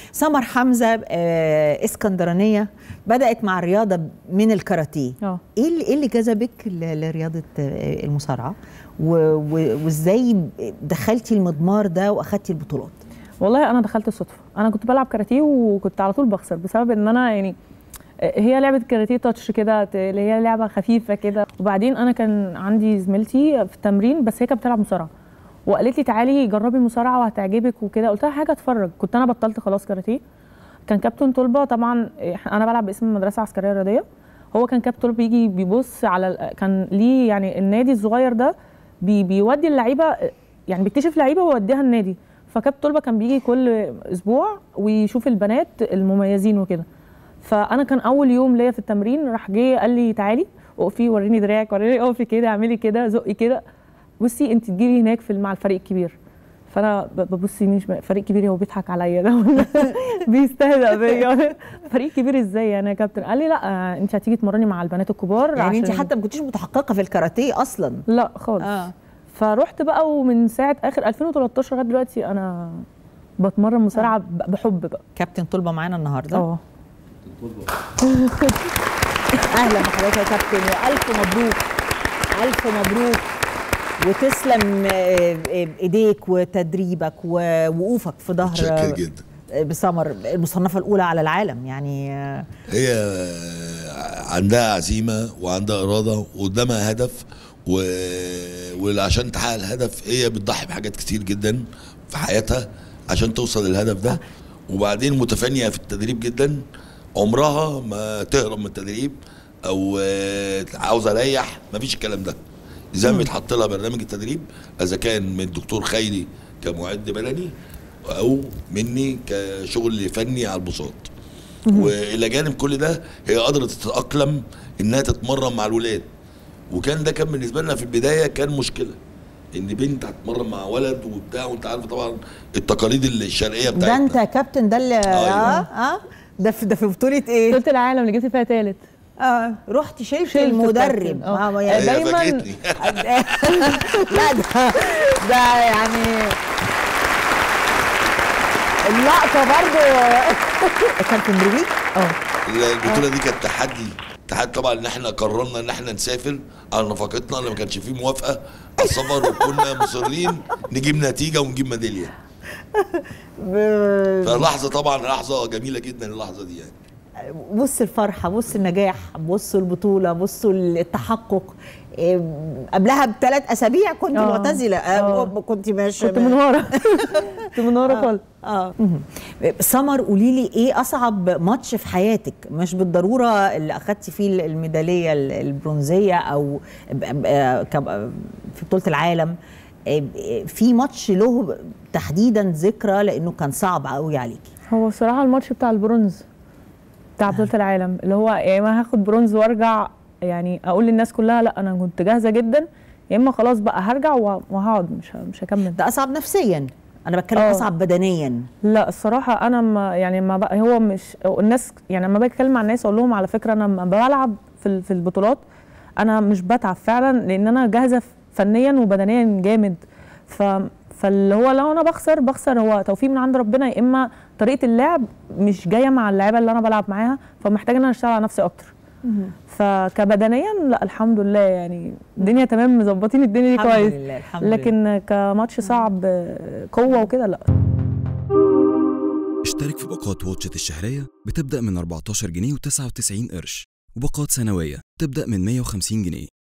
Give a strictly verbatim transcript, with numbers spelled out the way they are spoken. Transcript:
سمر حمزه آه اسكندرانيه، بدات مع الرياضه من الكاراتيه. اه ايه اللي ايه اللي جذبك ل- لرياضه آه، المصارعه، و- و- وازاي دخلتي المضمار ده واخدتي البطولات؟ والله انا دخلت الصدفه. انا كنت بلعب كاراتيه وكنت على طول بخسر بسبب ان انا يعني هي لعبه كاراتيه تاتش كده، اللي هي لعبه خفيفه كده. وبعدين انا كان عندي زميلتي في التمرين بس هي كانت بتلعب مصارعه، وقالت لي تعالي جربي المصارعه وهتعجبك وكده. قلت لها حاجه اتفرج. كنت انا بطلت خلاص كاراتيه. كان كابتن طلبه، طبعا انا بلعب باسم المدرسه العسكريه الرياضيه، هو كان كابتن طلبه بيجي بيبص على ال... كان ليه يعني النادي الصغير ده بي... بيودي اللعيبه، يعني بيكتشف لعيبه ويوديها النادي. فكابتن طلبه كان بيجي كل اسبوع ويشوف البنات المميزين وكده. فانا كان اول يوم ليا في التمرين راح جه قال لي تعالي اقفي وريني دراعك، وريني اقفي كده، اعملي كده، زقي كده، بصي انت تجيلي هناك في مع الفريق الكبير. فانا ببص يمين شمال، فريق كبير، هو بيضحك عليا ده بيستهزأ بيا. فريق كبير ازاي يعني يا كابتن؟ قال لي لا انت هتيجي تمرني مع البنات الكبار. يعني انت عشان حتى ما كنتيش متحققه في الكاراتيه اصلا؟ لا خالص. آه. فروحت بقى، ومن ساعه اخر ألفين وتلتاشر لغايه دلوقتي انا بتمرن مصارعه آه. بحب بقى. كابتن طلبه معانا النهارده. اه اهلا بحضرتك يا كابتن، والف مبروك الف مبروك، وتسلم ايديك وتدريبك ووقوفك في ظهر متشكر جدا بسمر، المصنفه الاولى على العالم. يعني هي عندها عزيمه وعندها اراده وقدامها هدف، و... وعشان تحقق الهدف هي بتضحي بحاجات كتير جدا في حياتها عشان توصل للهدف ده. وبعدين متفانيه في التدريب جدا، عمرها ما تهرب من التدريب او عاوزه اريح، ما فيش الكلام ده. زي ما يتحط لها برنامج التدريب، اذا كان من الدكتور خيري كمعد بدني او مني كشغل فني على البساط. والى جانب كل ده هي قدرت تتاقلم انها تتمرن مع الولاد، وكان ده كان بالنسبه لنا في البدايه كان مشكله، ان بنت هتتمرن مع ولد وبتاع، وانت عارف طبعا التقاليد الشرقيه بتاعتنا. ده انت يا كابتن ده اللي اه اه ده في ده في بطوله ايه؟ بطوله العالم اللي جبت فيها ثالث. اه رحت شلت المدرب. اه يعني دايما لا ده ده يعني اللقطه برضه كان في مرويج. اه البطوله دي كانت تحدي تحدي طبعا، ان احنا قررنا ان احنا نسافر على نفقتنا، اللي ما كانش فيه موافقه على السفر، وكنا مصرين نجيب نتيجه ونجيب ميداليه. فلحظه طبعا لحظه جميله جدا اللحظه دي. يعني بص الفرحه، بص النجاح، بصوا البطوله، بصوا التحقق. قبلها بثلاث اسابيع كنت أوه. معتزله. أوه. كنت ماشيه كنت منهاره كنت منهاره خالص. اه سمر قولي لي ايه اصعب ماتش في حياتك؟ مش بالضروره اللي اخدتي فيه الميداليه البرونزيه او في بطوله العالم، في ماتش له تحديدا ذكرى لانه كان صعب قوي عليكي. هو بصراحه الماتش بتاع البرونز بتاع بطوله العالم، اللي هو يا اما هاخد برونز وارجع يعني اقول للناس كلها لا انا كنت جاهزه جدا، يا اما خلاص بقى هرجع وهقعد مش مش هكمل. ده اصعب نفسيا، انا بتكلم أوه. اصعب بدنيا. لا الصراحه انا ما يعني ما بقى هو مش الناس، يعني لما باجي اتكلم مع الناس اقول لهم على فكره انا لما بلعب في في البطولات انا مش بتعب فعلا، لان انا جاهزه فنيا وبدنيا جامد. ف فاللي هو لو انا بخسر بخسر هو توفيق من عند ربنا، يا اما طريقه اللعب مش جايه مع اللعيبه اللي انا بلعب معاها، فمحتاجه ان انا اشتغل على نفسي اكتر. فكبدنيا لا الحمد لله يعني الدنيا تمام، مظبطين الدنيا دي كويس. لله الحمد لكن لله. كماتش صعب قوه وكده لا. اشترك في باقات واتشت الشهريه بتبدا من أربعتاشر جنيه وتسعة وتسعين قرش، وباقات سنويه تبدا من مية وخمسين جنيه.